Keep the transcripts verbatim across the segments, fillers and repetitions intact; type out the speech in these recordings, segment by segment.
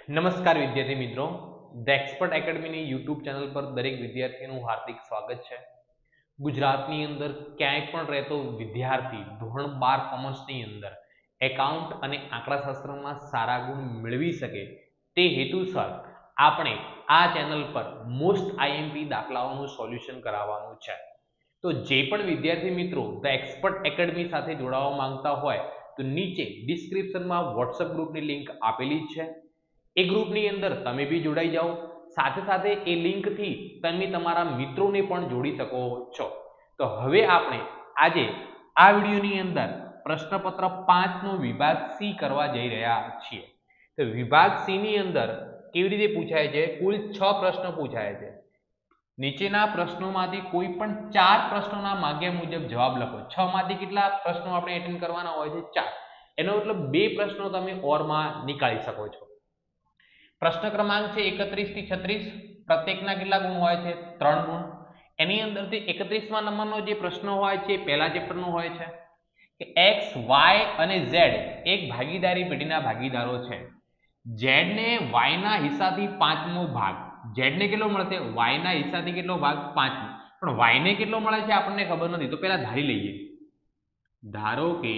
નમસ્કાર વિદ્યાર્થી મિત્રો, ધ એક્સપર્ટ એકેડમીની યુટ્યુબ ચેનલ પર દરેક વિદ્યાર્થીનું હાર્દિક સ્વાગત છે. ગુજરાતની અંદર ક્યાંય પણ રહેતો વિદ્યાર્થી ધોરણ બાર કોમર્સની અંદર એકાઉન્ટ અને આંકડાશાસ્ત્રમાં સારા ગુણ મેળવી શકે તે હેતુસર આપણે આ ચેનલ પર મોસ્ટ આઈએમપી દાખલાઓનું સોલ્યુશન કરાવવાનું છે. તો જે પણ વિદ્યાર્થી મિત્રો ધ એક્સપર્ટ એકેડમી સાથે જોડાવા માંગતા હોય તો નીચે ડિસ્ક્રિપ્શનમાં વોટ્સએપ ગ્રુપની લિંક આપેલી છે. એ ગ્રુપની અંદર તમે બી જોડાઈ જાઓ. સાથે સાથે એ લિંકથી તમે તમારા મિત્રોને પણ જોડી શકો છો. તો હવે આપણે આજે આ વિડીયોની અંદર પ્રશ્નપત્ર પાંચ નો વિભાગ સી કરવા જઈ રહ્યા છીએ. તો વિભાગ સી ની અંદર કેવી રીતે પૂછાય છે? કુલ છ પ્રશ્નો પૂછાય છે. નીચેના પ્રશ્નોમાંથી કોઈ પણ ચાર પ્રશ્નોના માગ્યા મુજબ જવાબ લખો. છ માંથી કેટલા પ્રશ્નો આપણે એટેન્ડ કરવાના હોય છે? ચાર. એનો મતલબ બે પ્રશ્નો તમે ઓરમાં નીકાળી શકો છો. પ્રશ્ન ક્રમાંક છે એકત્રીસ થી છત્રીસ. પ્રત્યેકના કેટલા ગુણ હોય છે? ત્રણ ગુણ. એની અંદરથી એકત્રીસમા નંબરનો જે પ્રશ્ન હોય છે પહેલા ચેપ્ટરનો હોય છે કે એક્સ, વાય અને ઝેડ એક ભાગીદારી પેઢીના ભાગીદારો છે. ઝેડ ને વાય ના હિસ્સાથી પાંચમો ભાગ. ઝેડ ને કેટલો મળશે? વાય ના હિસ્સાથી કેટલો ભાગ? પાંચમો. પણ વાય ને કેટલો મળે છે આપણને ખબર નથી. તો પહેલા ધારી લઈએ. ધારો કે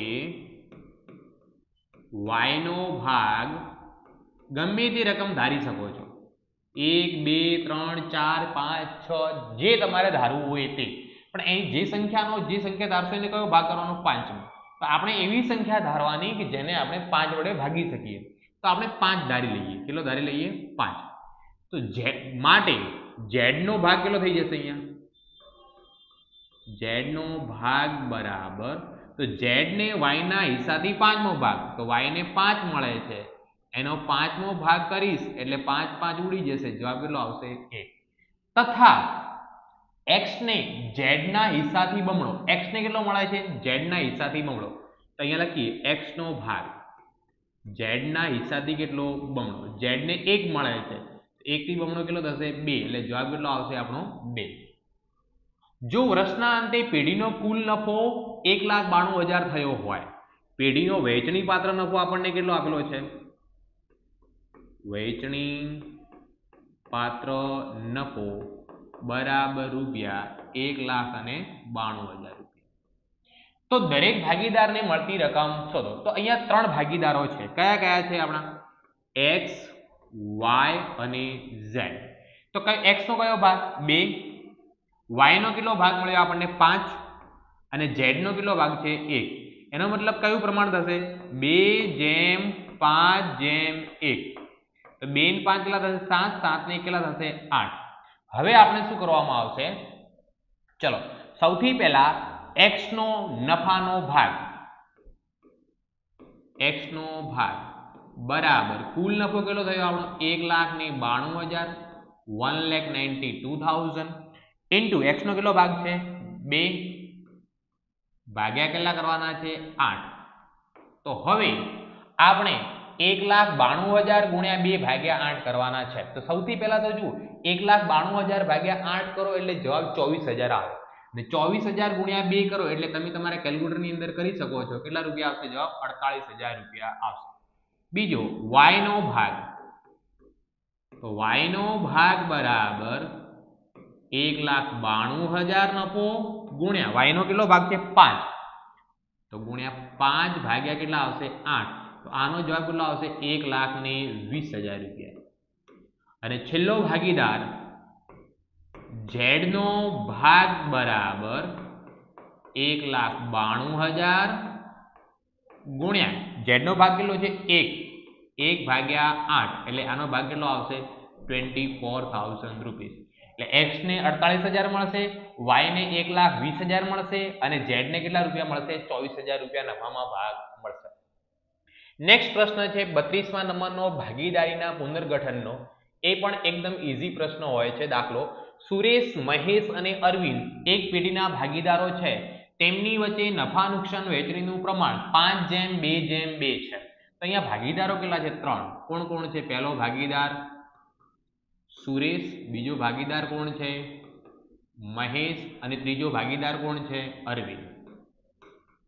વાય નો ભાગ ગમે તે રકમ ધારી શકો છો. એક, બે, ત્રણ, ચાર, પાંચ, છ, જે તમારે ધારવું હોય તે. પણ અહીં જે સંખ્યાનો જે સંખ્યા ધારશો એને કયો ભાગ કરવાનો? પાંચમો. તો આપણે એવી સંખ્યા ધારવાની કે જેને આપણે પાંચ વડે ભાગી શકીએ. તો આપણે પાંચ ધારી લઈએ. કેટલો ધારી લઈએ? પાંચ. તો ઝેડ માટે ઝેડ નો ભાગ કેટલો થઈ જશે? અહીંયા ઝેડ નો ભાગ બરાબર. તો ઝેડ ને વાય ના હિસ્સાથી પાંચમો ભાગ. તો વાય ને પાંચ મળે છે, એનો પાંચમો ભાગ કરીશ એટલે પાંચ પાંચ ઉડી જશે. જવાબ કેટલો આવશે? એક. તથા એક્સ ને ઝેડ ના હિસ્સાથી બમણો. એક્સ ને કેટલો મળે છે? ઝેડ ના હિસ્સાથી બમણો. તો અહીંયા લખીએ એક્સ નો ભાગ ઝેડ ના હિસ્સાથી કેટલો? બમણો. ઝેડ ને એક મળે છે, એક થી બમણો કેટલો થશે? બે. એટલે જવાબ કેટલો આવશે આપણો? બે. જો વર્ષના અંતે પેઢીનો કુલ નફો એક લાખ બાણું હજાર થયો હોય, પેઢીનો વહેંચણી પાત્ર નફો આપણને કેટલો આપેલો છે? વહેંચણી પાત્ર નફો બરાબર રૂપિયા એક લાખ અને બાણું હજાર રૂપિયા. તો દરેક ભાગીદારને મળતી રકમ શોધો. તો અહીંયા ત્રણ ભાગીદારો છે. કયા કયા છે આપણા? એક્સ, વાય અને ઝેડ. તો એક્સ નો કયો ભાગ? બે. વાય નો કેટલો ભાગ મળ્યો આપણને? પાંચ. અને ઝેડ નો કેટલો ભાગ છે? એક. એનો મતલબ કયું પ્રમાણ થશે? બે જેમ પાંચ જેમ એક. તો બે ને પાંચ કેટલા થશે? સાત. સાત ને કેટલા થશે? આઠ. હવે આપણે શું કરવામાં આવશે? ચલો સૌથી પહેલા એક્સ નો નફાનો ભાગ. એક્સ નો ભાગ બરાબર કુલ નફો કેટલો થયો આપણો? એક લાખ ને બાણું હજાર. One lakh ninety two thousand into X નો કેટલો ભાગ છે? બે. ભાગ્યા કેટલા કરવાના છે? આઠ. તો હવે આપણે એક લાખ બાણું હજાર ગુણ્યા બે ભાગ્યા આઠ કરવાના છે. તો સૌથી પહેલા તો જુઓ, એક લાખ બાણું હજાર ભાગ્યા આઠ કરો એટલે જવાબ ચોવીસ હજાર આવે. અને ચોવીસ હજાર ગુણ્યા બે કરો એટલે તમે તમારા કેલ્ક્યુલેટર ની અંદર કરી શકો છો. કેટલા રૂપિયા આવશે? જવાબ અડતાલીસ હજાર રૂપિયા આવશે. બીજો વાય નો ભાગ. તો વાય નો ભાગ બરાબર એક લાખ બાણું હજાર નફો ગુણ્યા વાય નો કેટલો ભાગ છે? પાંચ. તો ગુણ્યા પાંચ ભાગ્યા કેટલા આવશે? આઠ. તો આનો જવાબ કેટલો આવશે? એક લાખ ને વીસ હજાર રૂપિયા. અને છેલ્લો ભાગીદાર ઝેડ નો ભાગ બરાબર એક લાખ બાણું હજાર ગુણ્યા ઝેડ નો ભાગ કેટલો છે? એક. એક ભાગ્યા આઠ એટલે આનો ભાગ કેટલો આવશે? Twenty four thousand rupees. એટલે એક્સ ને અડતાલીસ હજાર મળશે, વાય ને એક લાખ વીસ હજાર મળશે અને ઝેડ ને કેટલા રૂપિયા મળશે? ચોવીસ હજાર રૂપિયા નફામાં ભાગ મળશે. નેક્સ્ટ પ્રશ્ન છે બત્રીસમા નંબરનો ભાગીદારીના પુનર્ગઠનનો. એ પણ એકદમ ઈઝી પ્રશ્ન હોય છે. દાખલો: સુરેશ, મહેશ અને અરવિંદ એક પેઢીના ભાગીદારો છે. તેમની વચ્ચે નફા નુકસાન વહેંચણીનું પ્રમાણ પાંચ જેમ બે જેમ બે છે. તો અહીંયા ભાગીદારો કેટલા છે? ત્રણ. કોણ કોણ છે? પહેલો ભાગીદાર સુરેશ, બીજો ભાગીદાર કોણ છે? મહેશ અને ત્રીજો ભાગીદાર કોણ છે? અરવિંદ.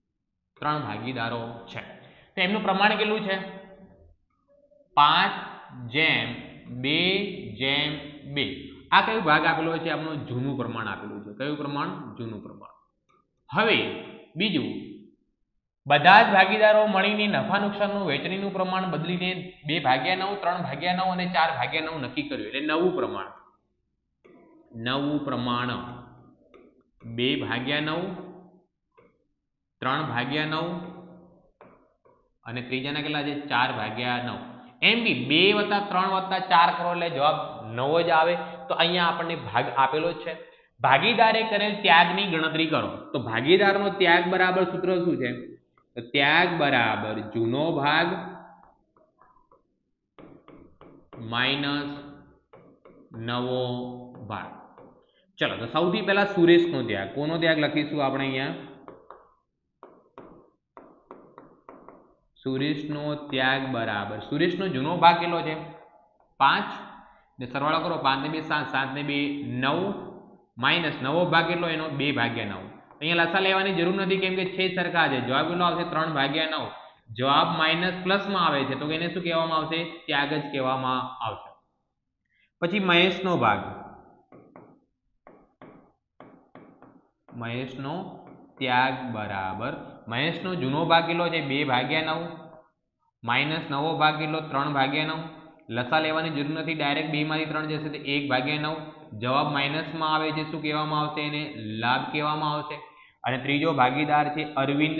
ત્રણ ભાગીદારો છે. તો એમનું પ્રમાણ કેટલું છે? પાંચ જેમ બે જેમ બે. આ કયું ભાગ આપેલો છે? આપણું જૂનું પ્રમાણ આપેલું છે. કયું પ્રમાણ? જૂનું પ્રમાણ. હવે બીજું, બધા જ ભાગીદારો મળીને નફા નુકસાનનું વહેંચણીનું પ્રમાણ બદલીને બે ભાગ્યા નવ, ત્રણ ભાગ્યા નવ અને ચાર ભાગ્યા નવ નક્કી કર્યું. એટલે નવું પ્રમાણ, નવું પ્રમાણ બે ભાગ્યા નવ, ત્રણ ભાગ્યા નવ અને ત્રીજાના કેટલા છે? ચાર ભાગ્યા નવ. એમ બી બે વત્તા ત્રણ વત્તા ચાર કરો એટલે જવાબ નવ જ આવે. તો અહીંયા આપણને ભાગ આપેલો જ છે. ભાગીદારે કરેલ ત્યાગની ગણતરી કરો. તો ભાગીદારનો ત્યાગ બરાબર સૂત્ર શું છે? તો ત્યાગ બરાબર જૂનો ભાગ માઇનસ નવો ભાગ. ચલો, તો સૌથી પહેલા સુરેશનો ત્યાગ. કોનો ત્યાગ લખીશું આપણે અહીંયા? સુરેશનો ત્યાગ બરાબર, સુરેશનો જૂનો ભાગ કેટલો છે? પાંચ ને સરવાળો કરો, પાંચ ને બે સાત, સાત ને બે નવ માઇનસ નવો ભાગ કેટલો એનો? બે ભાગ્યા નવ. અહીંયા લસા લેવાની જરૂર નથી કેમ કે છે સરખા છે. જવાબ કેટલો આવશે? ત્રણ ભાગ્યા નવ. જવાબ માઇનસ પ્લસમાં આવે છે તો એને શું કહેવામાં આવશે? ત્યાગ જ કહેવામાં આવશે. પછી મહેશનો ભાગ, મહેશનો ત્યાગ બરાબર, મહેશનો જૂનો ભાગ કેટલો છે? બે ભાગ્યા નવ માઇનસ નવો ભાગ કેટલો? ત્રણ ભાગ્યા નવ. લસા લેવાની જરૂર નથી, ડાયરેક્ટ બે માંથી ત્રણ જશે તો એક ભાગ્યા નવ. જવાબ માઇનસમાં આવે છે. શું કહેવામાં આવશે? એને લાભ કહેવામાં આવશે. અને ત્રીજો ભાગીદાર છે અરવિંદ,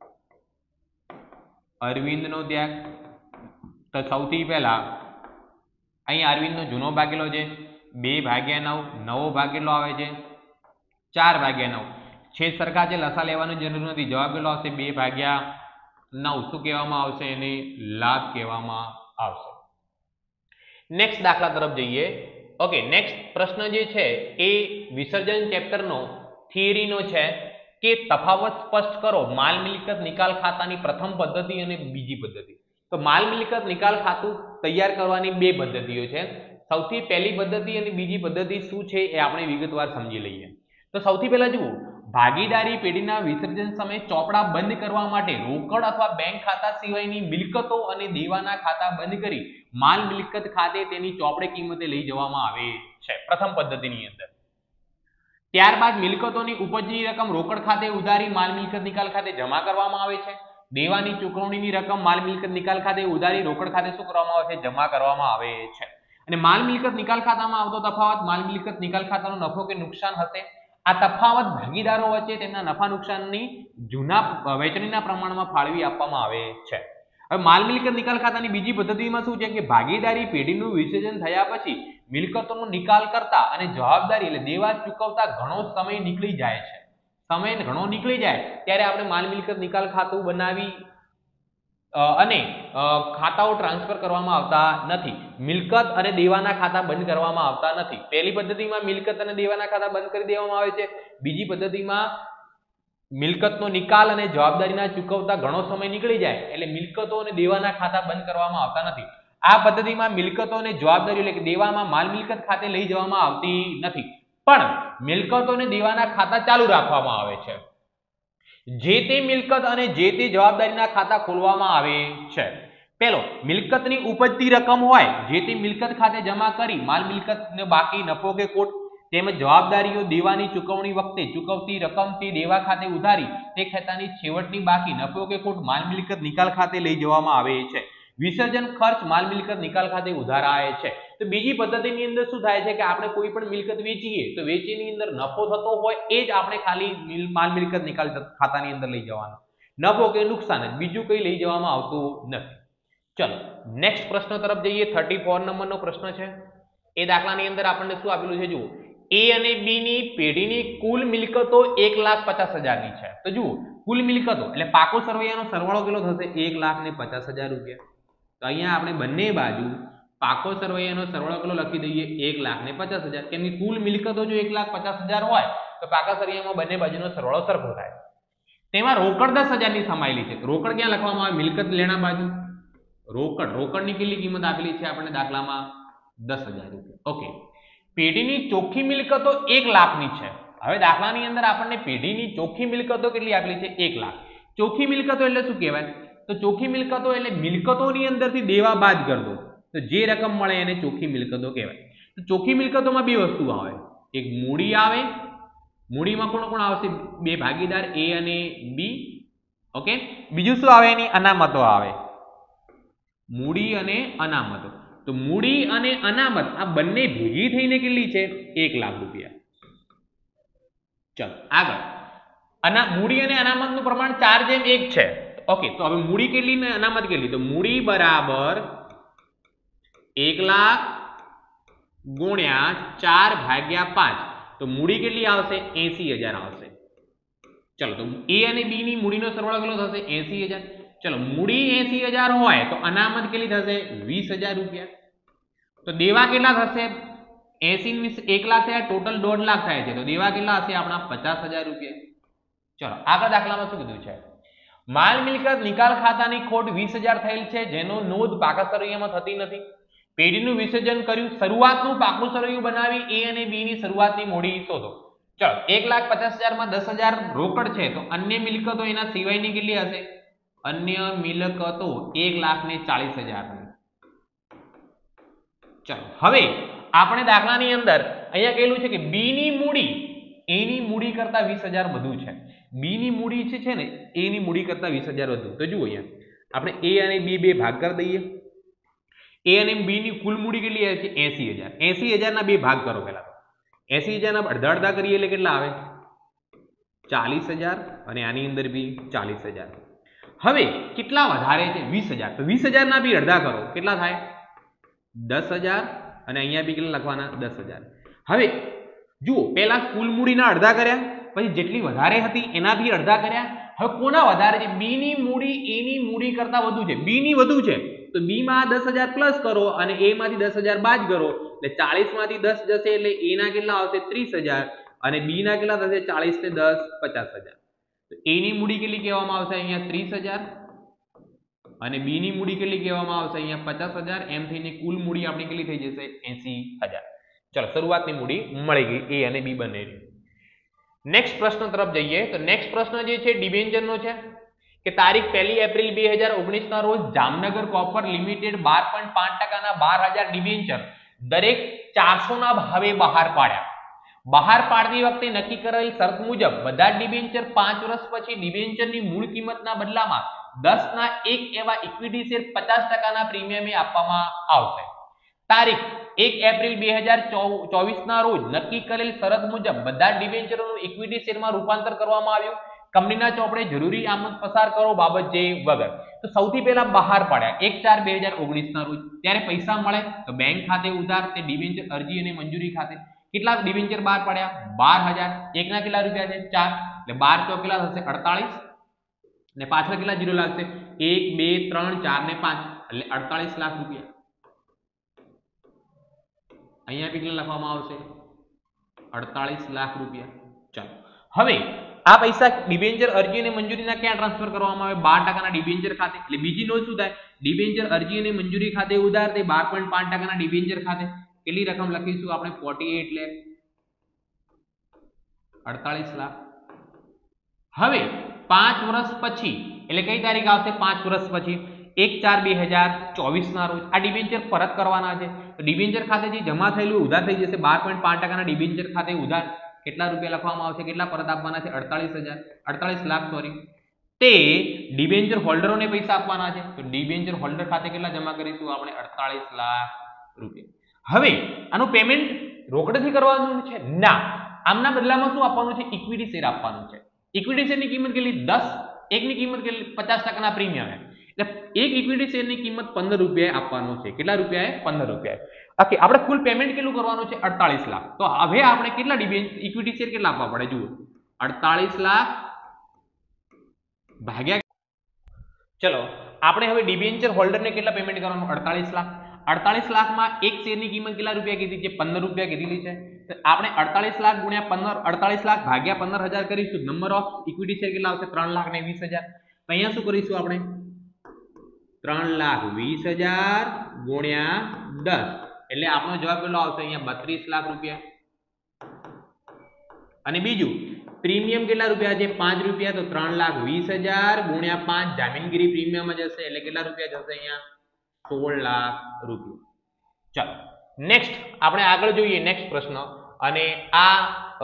અરવિંદનો ત્યાગ. તો સૌથી પહેલા અહીંયા અરવિંદનો જૂનો ભાગ કેટલો છે? બે ભાગ્યા નવ. નવો ભાગ કેટલો આવે છે? ચાર ભાગ્યા નવ. છેદ સરખા છે, લસા લેવાની જરૂર નથી. જવાબ કેટલો આવશે? બે ભાગ્યા નવ. શું કહેવામાં આવશે? એને લાભ કહેવામાં આવશે. નેક્સ્ટ દાખલા તરફ જઈએ. ઓકે, નેક્સ્ટ પ્રશ્ન જે છે એ વિસર્જન ચેપ્ટરનો થિયરીનો છે કે તફાવત સ્પષ્ટ કરો માલ મિલકત નિકાલ ખાતાની પ્રથમ પદ્ધતિ અને બીજી પદ્ધતિ. તો માલ મિલકત નિકાલ ખાતું તૈયાર કરવાની બે પદ્ધતિઓ છે. સૌથી પહેલી પદ્ધતિ અને બીજી પદ્ધતિ શું છે એ આપણે વિગતવાર સમજી લઈએ. તો સૌથી પહેલા જુઓ, ભાગીદારી પેઢીના વિસર્જન સમયે ચોપડા બંધ કરવા માટે રોકડ અથવા બેંક ખાતા સિવાયની મિલકતો અને દેવાના ખાતા બંધ કરી માલ મિલકત ખાતે તેની ચોપડે કિંમતે લઈ જવામાં આવે છે પ્રથમ પદ્ધતિની અંદર. ત્યારબાદ મિલકતોની ઉપજની રકમ રોકડ ખાતે ઉધારી માલ મિલકત નિકાલ ખાતે જમા કરવામાં આવે છે. દેવાની ચૂકવણીની રકમ માલ મિલકત નિકાલ ખાતે ઉધારી રોકડ ખાતે શું કરવામાં આવે છે? જમા કરવામાં આવે છે. અને માલ મિલકત નિકાલ ખાતામાં આવતો તફાવત માલ મિલકત નિકાલ ખાતાનો નફો કે નુકસાન હશે. આ તફાવત ભાગીદારો વચ્ચે તેમના નફા નુકસાનની જૂના વહેંચણીના પ્રમાણમાં ફાળવી આપવામાં આવે છે. હવે માલ મિલકત નિકાલ ખાતાની બીજી પદ્ધતિમાં શું છે કે ભાગીદારી પેઢીનું વિસર્જન થયા પછી મિલકતોનો નિકાલ કરતા અને જવાબદારી એટલે દેવા ચૂકવતા ઘણો સમય નીકળી જાય છે. સમય ઘણો નીકળી જાય ત્યારે આપણે માલ મિલકત નિકાલ ખાતું બનાવી અને ખાતાઓ ટ્રાન્સફર કરવામાં આવતા નથી. મિલકત અને દેવાના ખાતા બંધ કરવામાં આવતા નથી. પહેલી પદ્ધતિમાં મિલકત અને દેવાના ખાતા બંધ કરી દેવામાં આવે છે. બીજી પદ્ધતિમાં મિલકતનો નિકાલ અને જવાબદારીના ચૂકવતા ઘણો સમય નીકળી જાય એટલે મિલકતો અને દેવાના ખાતા બંધ કરવામાં આવતા નથી. આ પદ્ધતિમાં મિલકતો અને જવાબદારી એટલે કે દેવામાં માલ મિલકત ખાતે લઈ જવામાં આવતી નથી, પણ મિલકતો અને દેવાના ખાતા ચાલુ રાખવામાં આવે છે. જે તે મિલકત અને જે તે જવાબદારીના ખાતા ખોલવામાં આવે છે. પેલો, મિલકતની ઉપજતી રકમ હોય જે તે મિલકત ખાતે જમા કરી માલ મિલકતને બાકી નફો કે ખોટ તેમજ જવાબદારીઓ દેવાની ચૂકવણી વખતે ચૂકવતી રકમ તે દેવા ખાતે ઉધારી તે ખાતાની છેવટની બાકી નફો કે ખોટ માલ મિલકત નિકાલ ખાતે લઈ જવામાં આવે છે. વિસર્જન ખર્ચ માલ મિલકત નિકાલ ખાતે ઉધારાય છે. તો બીજી પદ્ધતિની અંદર શું થાય છે કે આપણે કોઈ પણ મિલકત વેચીએ તો વેચીની અંદર નફો થતો હોય એ જ આપણે ખાલી માલ મિલકત નિકાલ ખાતાની અંદર લઈ જવાનો, નફો કે નુકસાન જ બીજું કંઈ લઈ જવામાં આવતું નથી. ચલો નેક્સ્ટ પ્રશ્ન તરફ જઈએ. થર્ટી ફોર નંબરનો પ્રશ્ન છે. એ દાખલાની અંદર આપણને શું આપેલું છે જુઓ, એ અને બી ની પેઢીની કુલ મિલકતો એક લાખ પચાસ હજારની છે. તો જુઓ કુલ મિલકતો એટલે પાકો સરવૈયાનો સરવાળો કેટલો થશે? એક લાખ ને પચાસ હજાર રૂપિયા. તો અહીંયા આપણે બંને બાજુ પાકો સરવૈયાનો સરવાળો કેટલો લખી દઈએ? એક લાખ ને પચાસ હજાર. કેમ કે કુલ મિલકતો જો એક લાખ પચાસ હજાર હોય તો પાકા સરવૈયામાં બંને બાજુનો સરવાળો સરખો થાય. તેમાં રોકડ દસ હજારની સમાયેલી છે. રોકડ ક્યાં લખવામાં આવે? મિલકત લેણા બાજુ રોકડ. રોકડની કેટલી કિંમત આપેલી છે આપણે દાખલામાં? દસ હજાર રૂપિયા. ઓકે, પેઢીની ચોખ્ખી મિલકતો એક લાખની છે. હવે દાખલાની અંદર આપણને પેઢીની ચોખ્ખી મિલકતો કેટલી આપેલી છે? એક લાખ. ચોખ્ખી મિલકતો એટલે શું કહેવાય? તો ચોખ્ખી મિલકતો એટલે મિલકતોની અંદરથી દેવા બાદ કરી દો. તો જે રકમ મળે એને ચોખ્ખી મિલકતો કહેવાય. તો ચોખ્ખી મિલકતોમાં બે વસ્તુ આવે, એક મૂડી આવે, મૂડીમાં કોણ કોણ આવશે? બે ભાગીદાર એ અને બી. ઓકે, બીજું શું આવે? એની અનામતો આવે, મૂડી અને અનામતો. તો મૂડી અને અનામત આ બંને ભેગી થઈને કેટલી છે? એક લાખ રૂપિયા. ચલો આગળ, અના મૂડી અને અનામતનું પ્રમાણ ચાર જેમ એક છે. ઓકે, તો હવે મૂડી કેટલી ને અનામત કેટલી? તો મૂડી બરાબર એક લાખ ગુણ્યા ચાર ભાગ્યા પાંચ. તો મૂડી કેટલી આવશે? એસી હજાર આવશે. ચલો, તો એ અને બી ની મૂડીનો સરવાળો કેટલો થશે? એસી હજાર. ચલો, મૂડી એસી હજાર હોય તો અનામત કેટલી થશે? વીસ હજાર રૂપિયા. તો દેવા કેટલા થશે? એસી એક લાખ થયા, ટોટલ દોઢ લાખ થાય છે. તો દેવા કેટલા હશે આપણા? પચાસ હજાર રૂપિયા. ચલો આગળ દાખલામાં શું કીધું છે? માલ મિલકત નિકાલ ખાતાની ખોટ વીસ હજાર થયેલ છે, જેનો નોંધ પાકા સરવૈયામાં થતી નથી. પેઢીનું વિસર્જન કર્યું, શરૂઆતનું પાકું સરવૈયું બનાવી એ અને બી ની શરૂઆતની મૂડી શોધો. ચલો, એક લાખ પચાસ હજાર માં દસ હજાર રોકડ છે, તો અન્ય મિલકતો એના સિવાયની કેટલી હશે? અન્ય મિલકતો એક લાખ ને ચાલીસ હજાર. ચલો, હવે આપણે દાખલાની અંદર અહીંયા કહેલું છે કે બી ની મૂડી એની મૂડી કરતા વીસ હજાર વધુ છે. બી ની મૂડી છે ને એની મૂડી કરતા વીસ હજાર વધુ. તો જુઓ અહીંયા આપણે એ અને બી બે ભાગ કરી દઈએ. એ અને બી ની કુલ મૂડી કેટલી આવે છે? એસી હજાર. એસી હજાર ના બે ભાગ કરો. પહેલા એસી હજાર ના અડધા અડધા કરીએ એટલે કેટલા આવે? ચાલીસ હજાર. અને આની અંદર બી ચાલીસ હજાર. હવે કેટલા વધારે છે? વીસ હજાર. તો વીસ હજાર ના બી અડધા કરો, કેટલા થાય? દસ હજાર. અને અહીંયા બી કેટલા લખવાના? દસ હજાર. હવે જુઓ, પહેલા કુલ મૂડીના અડધા કર્યા, પછી જેટલી વધારે હતી એના બી અડધા કર્યા. હવે કોના વધારે છે? બી ની મૂડી એની મૂડી કરતા વધુ છે. બી ની વધુ છે તો બી માં દસ હજાર પ્લસ કરો અને એ માંથી દસ હજાર બાદ કરો, એટલે ચાલીસ માંથી દસ જશે એટલે એ ના કેટલા આવશે? ત્રીસ હજાર. અને બી ના કેટલા થશે? ચાલીસ ને દસ પચાસ હજાર. તો એ ની મૂડી કેટલી કહેવામાં આવશે? અહીંયા ત્રીસ હજાર. અને બી ની મૂડી કેટલી કહેવામાં આવશે? અહીંયા પચાસ હજાર. એમ થઈને કુલ મૂડી આપણી કેટલી થઈ જશે? એસી હજાર. ચલો, શરૂઆતની મૂડી મળી ગઈ એ અને બી બંનેની. નેક્સ્ટ પ્રશ્ન તરફ જઈએ. તો નેક્સ્ટ પ્રશ્ન જે છે ડિબેન્ચરનો છે કે તારીખ પહેલી એપ્રિલ બે હજાર ઓગણીસ ના રોજ જામનગર કોપર લિમિટેડ બાર પોઈન્ટ પાંચ ટકાના બાર હજાર ડિબેન્ચર દરેક ચારસો ના ભાવે બહાર પાડ્યા. બહાર પાડતી વખતે નક્કી કરેલ શરત મુજબ બધા ડિબેન્ચર પાંચ વર્ષ પછી ડિબેન્ચરની મૂળ કિંમતના બદલામાં દસ ના એક એવા ઇક્વિટી શેર પચાસ ટકાના પ્રીમિયમે આપવામાં આવશે. તારીખ એક એપ્રિલ બે હજાર ચોવીસ ના રોજ નક્કી કરેલ શરત મુજબ બધા ડિબેન્ચરોનું ઇક્વિટી શેરમાં રૂપાંતર કરવામાં આવ્યું. કંપનીના ચોપડે જરૂરી આમંત્રણ પસાર કરો બાબત જે વગર. તો સૌથી પહેલા બહાર પાડ્યા એક ચાર બે હજાર ઓગણીસ ના રોજ. ત્યારે પૈસા મળે તો બેંક ખાતે ઉધાર, તે ડિબેન્ચર અરજી અને મંજૂરી ખાતે. કેટલા ડિબેન્ચર બહાર પાડ્યા? બાર હજાર. એકના કેટલા રૂપિયા છે? ચાર. એટલે બાર ચોક કેટલા થશે? અડતાલીસ. ને પાછળ કેટલા જીરો લાગશે? એક બે ત્રણ ચાર ને પાંચ, એટલે અડતાલીસ લાખ રૂપિયા. અહીંયા બી કેટલા લખવામાં આવશે? અડતાલીસ લાખ રૂપિયા. ચાલો, હવે આ પૈસા ડિબેન્ચર અરજી અને મંજૂરીના ક્યાં ટ્રાન્સફર કરવામાં આવે? બાર ટકાના ડિબેન્ચર ખાતે. એટલે બીજી નોંધ શું થાય? ડિબેન્ચર અરજી અને મંજૂરી ખાતે ઉધાર, તે બાર પોઈન્ટ પાંચ ટકાના ડિબેન્ચર ખાતે. કેટલી રકમ લખીશું આપણે? અડતાલીસ લાખ. અડતાલીસ લાખ. હવે પાંચ વર્ષ પછી એટલે કઈ તારીખ આવશે? પાંચ વર્ષ પછી એક ચાર બે હજાર ચોવીસ ના રોજ આ ડિબેન્ચર પરત કરવાના છે. તો ડિબેન્ચર ખાતે જે જમા થયેલું ઉધાર થઈ જશે. બાર પોઈન્ટ પાંચ ટકાના ડિબેન્ચર ખાતે ઉધાર કેટલા રૂપિયા લખવામાં આવશે? કેટલા પરત આપવાના છે? અડતાલીસ હજાર અડતાલીસ લાખ સોરી. તે ડિબેન્ચર હોલ્ડરોને પૈસા આપવાના છે. તો ડિબેન્ચર હોલ્ડર ખાતે કેટલા જમા કરીશું આપણે? અડતાલીસ લાખ રૂપિયા. હવે આનું પેમેન્ટ રોકડથી કરવાનું છે? ના, આમના બદલામાં શું આપવાનું છે? ઇક્વિટી શેર આપવાનું છે. ઇક્વિટી શેરની કિંમત કેટલી? દસ. એકની કિંમત કેટલી? પચાસ ટકાના પ્રીમિયમ. એટલે એક ઇક્વિટી શેરની કિંમત પંદર રૂપિયા આપવાનો છે. કેટલા રૂપિયા? પંદર રૂપિયા. ઓકે, આપણે કુલ પેમેન્ટ કેટલું કરવાનું છે? અડતાલીસ લાખ. તો હવે આપણે કેટલા ઇક્વિટી શેર કેટલા આપવા પડે? જુઓ, અડતાલીસ લાખ ભાગ્યા. ચલો, આપણે હવે ડિબેન્ચર હોલ્ડરને કેટલા પેમેન્ટ કરવાનું? અડતાલીસ લાખ. અડતાલીસ લાખમાં એક શેરની કિંમત કેટલા રૂપિયા કીધી છે? પંદર રૂપિયા કીધેલી છે. તો આપણે અડતાલીસ લાખ ગુણ્યા પંદર, અડતાલીસ લાખ ભાગ્યા પંદર હજાર કરીશું. નંબર ઓફ ઇક્વિટી શેર કેટલા આવશે? ત્રણ લાખ ને વીસ હજાર. અહીંયા શું કરીશું આપણે? ત્રણ લાખ વીસ હજાર ગુણ્યા દસ, એટલે આપણો જવાબ કેટલો આવશે? અહીંયા બત્રીસ લાખ રૂપિયા. અને બીજું પ્રીમિયમ કેટલા રૂપિયા છે? પાંચ રૂપિયા. તો ત્રણ લાખ વીસ હજાર ગુણ્યા પાંચ જામીનગીરી પ્રીમિયમ જ હશે, એટલે કેટલા રૂપિયા જશે? અહીંયા સોળ લાખ રૂપિયા. ચાલો નેક્સ્ટ આપણે આગળ જોઈએ નેક્સ્ટ પ્રશ્ન, અને આ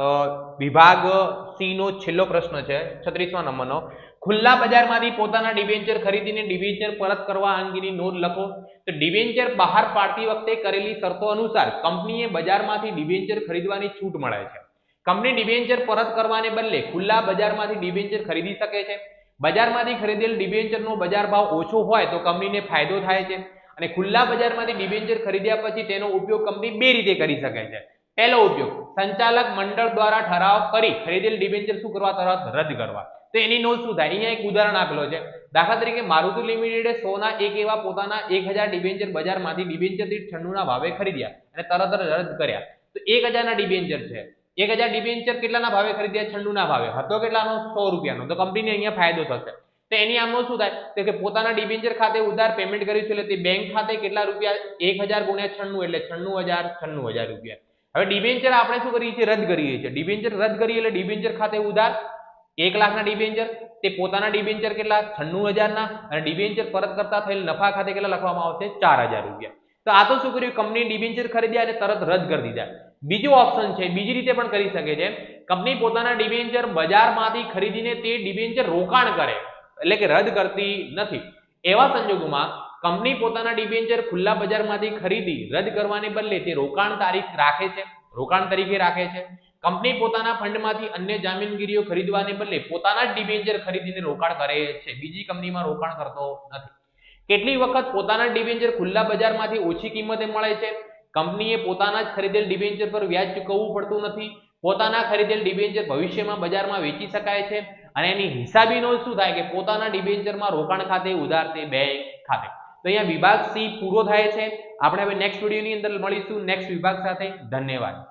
વિભાગ સી નો છેલ્લો પ્રશ્ન છે છત્રીસમા નંબરનો. ખુલ્લા બજારમાંથી પોતાના ડિબેન્ચર ખરીદીને ડિબેન્ચર પરત કરવા અંગેની નોંધ લખો. તો ડિબેન્ચર બહાર પાડતી વખતે કરેલી શરતો અનુસાર કંપનીએ બજારમાંથી ડિબેન્ચર ખરીદવાની છૂટ મળે છે. કંપની ડિબેન્ચર પરત કરવાને બદલે ખુલ્લા બજારમાંથી ડિબેન્ચર ખરીદી શકે છે. બજારમાંથી ખરીદેલ ડિબેન્ચરનો બજાર ભાવ ઓછો હોય તો કંપનીને ફાયદો થાય છે, અને ખુલ્લા બજારમાંથી ડિબેન્ચર ખરીદ્યા પછી તેનો ઉપયોગ કંપની બે રીતે કરી શકે છે. પહેલો ઉપયોગ, સંચાલક મંડળ દ્વારા ઠરાવ કરી ખરીદેલ ડિબેન્ચર શું કરવા? તરત રદ કરવા. તો એની નોંધ શું થાય? અહીંયા એક ઉદાહરણ આપેલો છે. દાખલા તરીકે મારુતિ લિમિટેડે સો ના એક એવા પોતાના એક હજાર ડિબેન્ચર બજારમાંથી ડિબેન્ચર દીઠ છન્નું ના ભાવે ખરીદ્યા અને તરત જ રદ કર્યા. તો એક હજાર ના ડિબેન્ચર છે, એક હજાર ડિબેન્ચર કેટલાના ભાવે ખરીદ્યા? છન્નું ના ભાવે. હતો કેટલાનો? સો રૂપિયાનો. તો કંપનીને અહીંયા ફાયદો થશે. તો એની આમનો શું થાય? તો કે પોતાના ડિબેન્ચર ખાતે ઉધાર પેમેન્ટ કર્યું છે, એટલે તે બેંક ખાતે કેટલા રૂપિયા? એક હજાર ગુણ્યા છન્નું એટલે છન્નું હજાર છન્નું હજાર રૂપિયા. હવે ડિબેન્ચર આપણે શું કરીએ છીએ? રદ કરીએ છીએ. ડિબેન્ચર રદ કરીએ એટલે ડિબેન્ચર ખાતે ઉધાર એક લાખના ડિબેન્ચર, તે પોતાના ડિબેન્ચર કેટલા? છન્નું હજારના, અને ડિબેન્ચર પરત કરતા થયેલ નફા ખાતે કેટલા લખવામાં આવશે? ચાર હજાર રૂપિયા. તો આ તો શું કર્યું? કંપની ડિબેન્ચર ખરીદ્યા અને તરત રદ કરી દીધા. બીજો ઓપ્શન છે, બીજી રીતે પણ કરી શકે છે. કંપની પોતાના ડિબેન્ચર બજારમાંથી ખરીદીને તે ડિબેન્ચર રોકાણ કરે, એટલે કે રદ કરતી નથી. એવા સંજોગોમાં કંપની પોતાના ડિબેન્ચર ખુલ્લા બજારમાંથી ખરીદી રદ કરવાને બદલે તે રોકાણ તારીખ રાખે છે, રોકાણ તરીકે રાખે છે. કંપની પોતાના ફંડમાંથી અન્ય જામીનગીરીઓ ખરીદવાને બદલે પોતાના જ ડિબેન્ચર ખરીદીને રોકાણ કરે છે, બીજી કંપનીમાં રોકાણ કરતો નથી. કેટલી વખત પોતાના ડિબેન્ચર ખુલ્લા બજારમાંથી ઓછી કિંમતે મળે છે. કંપનીએ પોતાના જ ખરીદેલ ડિબેન્ચર પર વ્યાજ ચૂકવવું પડતું નથી. પોતાના ખરીદેલ ડિબેન્ચર ભવિષ્યમાં બજારમાં વેચી શકાય છે, અને એની હિસાબી નોંધ શું થાય? કે પોતાના ડિબેન્ચરમાં રોકાણ ખાતે ઉધાર તે બેંક ખાતે. તો અહીંયા વિભાગ સી પૂરો થાય છે. આપણે હવે નેક્સ્ટ વિડીયોની અંદર મળીશું નેક્સ્ટ વિભાગ સાથે. ધન્યવાદ.